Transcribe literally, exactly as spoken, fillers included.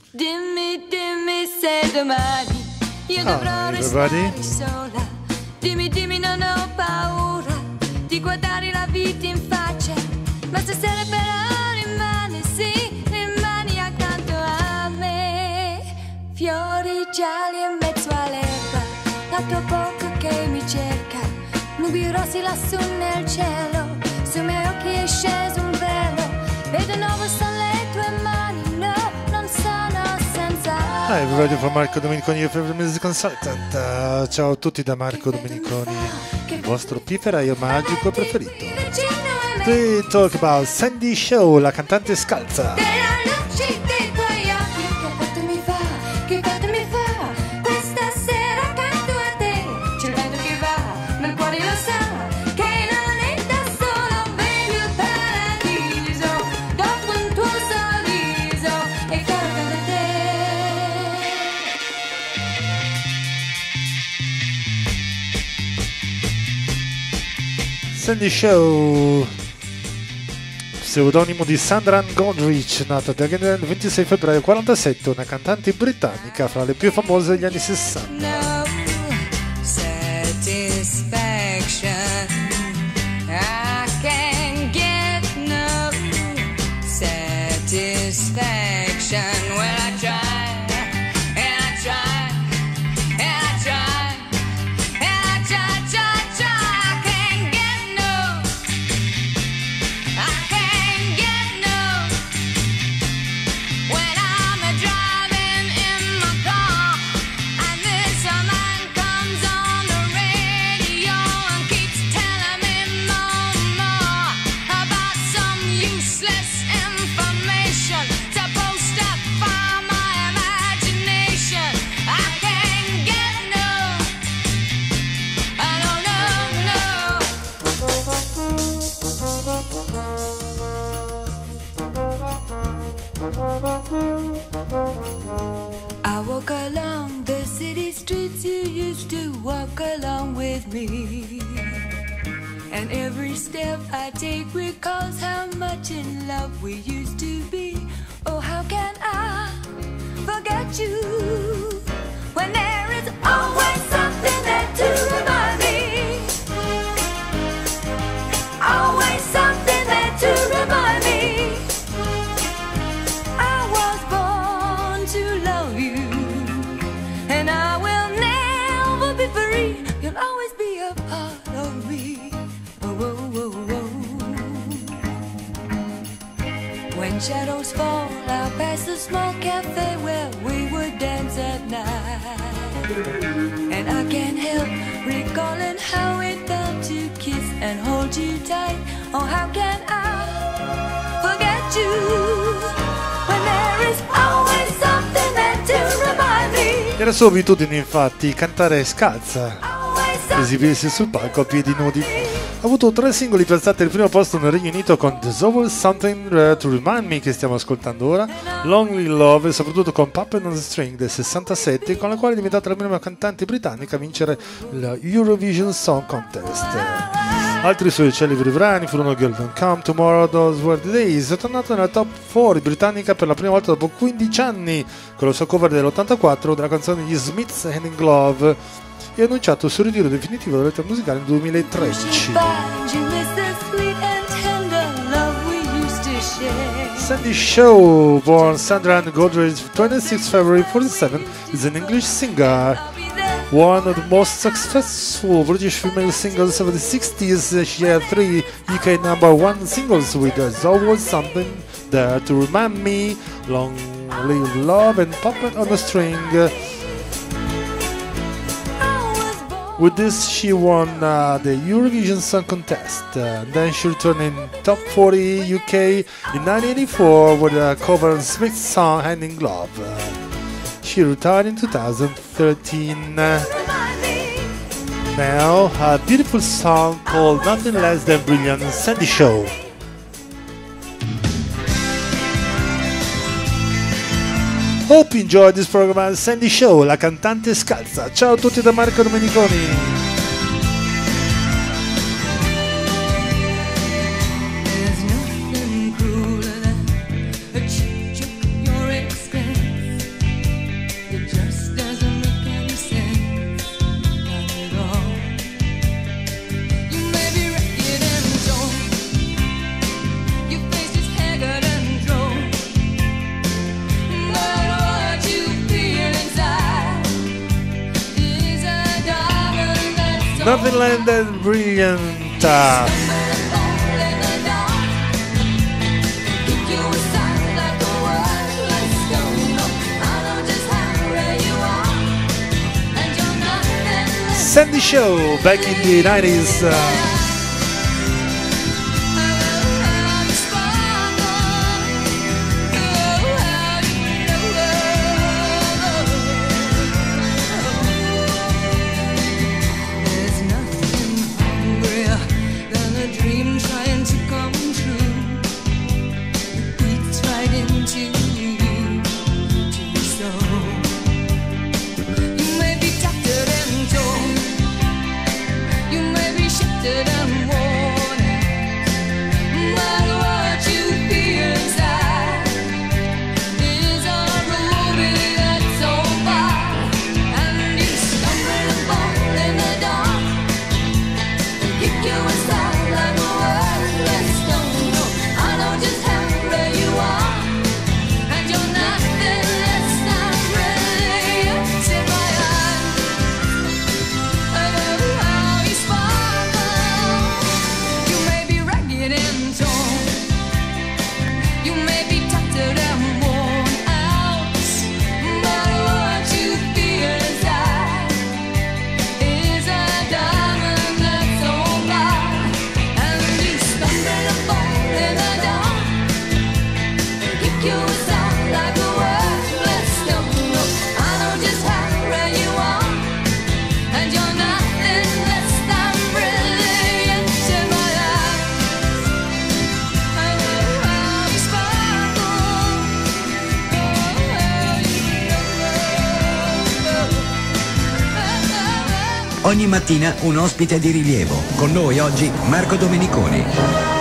Dimmi, dimmi se domani io dovrò restare sola. Dimmi, dimmi, non ho paura di guardare la vita in faccia. Ma stasera però rimani, sì, rimani accanto a me. Fiori gialli in mezzo all'erba, la tua bocca che mi cerca. Nubi rossi lassù nel cielo, sui miei occhi è sceso un velo. Vedo nuovo sono le tue mani, no, non sono senza. Hi everybody from Marco Domeniconi, your favorite music consultant. Uh, ciao a tutti da Marco Domeniconi, il vostro pifferaio magico preferito. We talk about Sandy Shaw, la cantante scalza. Sandy Shaw, pseudonimo di Sandra Godrich, nata il ventisei febbraio quarantasette, una cantante britannica fra le più famose degli anni sessanta. I walk along the city streets you used to walk along with me, and every step I take recalls how much in love we used to be. Oh, how can I forget you when there is always something there to remind me, always something there to remind me. You'll always be a part of me. Oh, oh, oh, oh. When shadows fall, I'll pass the small cafe where we would dance at night, and I can't help recalling how it felt to kiss and hold you tight. Oh, how can I forget you when there is always something there to remind me. Era sua abitudine infatti cantare scalza, esibirsi sul palco a piedi nudi. Ha avuto tre singoli piazzati al primo posto nel Regno Unito con There's Always Something to Remind Me, che stiamo ascoltando ora, Lonely Love e soprattutto con Puppet on the String del sessantasette, con la quale è diventata la prima cantante britannica a vincere l'Eurovision Song Contest. Altri suoi celebri brani furono Girl Don't Come, Tomorrow, Those Were the Days. È tornato nella top quattro britannica per la prima volta dopo quindici anni con la sua cover dell'ottantaquattro della canzone di Smith's Hand in Glove, e ha annunciato il suo ritiro definitivo dalla vita musicale nel duemilatredici. Sandy Shaw, born Sandra Ann Godrich, twenty-sixth February forty-seven, is an English singer. One of the most successful British female singers of the sixties, she had three U K number one singles with There's Always Something There to Remind Me, Lonely Love and Puppet on the String. With this, she won uh, the Eurovision Song Contest. Uh, then she returned in top forty U K in nineteen eighty-four with a cover of Smith's song Hand in Glove. Uh, she retired in two thousand thirteen. Uh, now, a beautiful song called Nothing Less Than Brilliant, Sandy Shaw. Hope you enjoyed this program. Sandy Shaw, la cantante scalza. Ciao a tutti da Marco Domeniconi. There's nothing crueler than a cheap joke at your expense. Nothing Land and Brilliant. Sandy Shaw, back in the nineties. Uh, Ogni mattina un ospite di rilievo. Con noi oggi Marco Domeniconi.